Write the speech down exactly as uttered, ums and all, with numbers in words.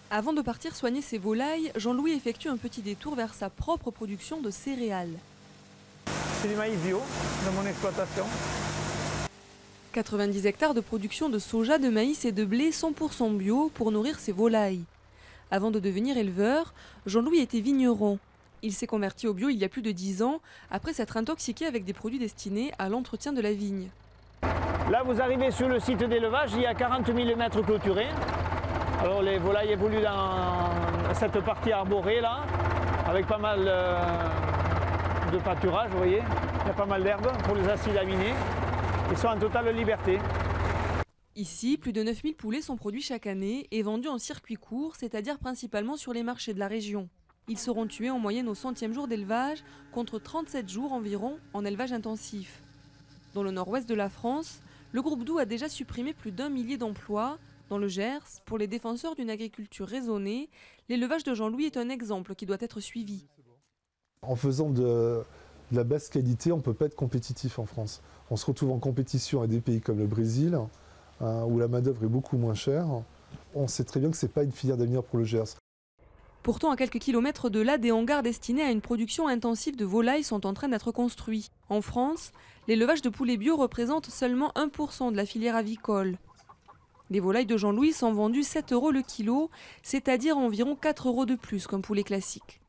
Avant de partir soigner ses volailles, Jean-Louis effectue un petit détour vers sa propre production de céréales. C'est du maïs bio dans mon exploitation. quatre-vingt-dix hectares de production de soja, de maïs et de blé cent pour cent bio pour nourrir ses volailles. Avant de devenir éleveur, Jean-Louis était vigneron. Il s'est converti au bio il y a plus de dix ans, après s'être intoxiqué avec des produits destinés à l'entretien de la vigne. Là, vous arrivez sur le site d'élevage, il y a quarante millimètres clôturés. Alors les volailles évoluent dans cette partie arborée là, avec pas mal de pâturage, vous voyez. Il y a pas mal d'herbes pour les acides aminés. Ils sont en totale liberté. Ici, plus de neuf mille poulets sont produits chaque année et vendus en circuit court, c'est-à-dire principalement sur les marchés de la région. Ils seront tués en moyenne au centième jour d'élevage, contre trente-sept jours environ en élevage intensif. Dans le nord-ouest de la France, le groupe Doux a déjà supprimé plus d'un millier d'emplois. Dans le Gers, pour les défenseurs d'une agriculture raisonnée, l'élevage de Jean-Louis est un exemple qui doit être suivi. En faisant de, de la basse qualité, on ne peut pas être compétitif en France. On se retrouve en compétition avec des pays comme le Brésil, hein, où la main-d'œuvre est beaucoup moins chère. On sait très bien que ce n'est pas une filière d'avenir pour le Gers. Pourtant, à quelques kilomètres de là, des hangars destinés à une production intensive de volailles sont en train d'être construits. En France, l'élevage de poulets bio représente seulement un pour cent de la filière avicole. Les volailles de Jean-Louis sont vendues sept euros le kilo, c'est-à-dire environ quatre euros de plus qu'un poulet classique.